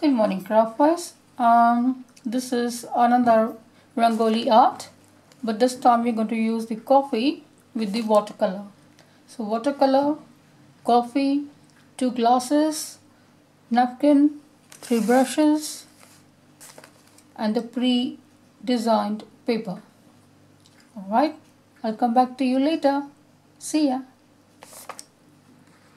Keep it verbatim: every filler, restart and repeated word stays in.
Good morning, Craftwise. Um, this is another Rangoli art, but this time we're going to use the coffee with the watercolor. So watercolor, coffee, two glasses, napkin, three brushes, and the pre-designed paper. Alright, I'll come back to you later. See ya.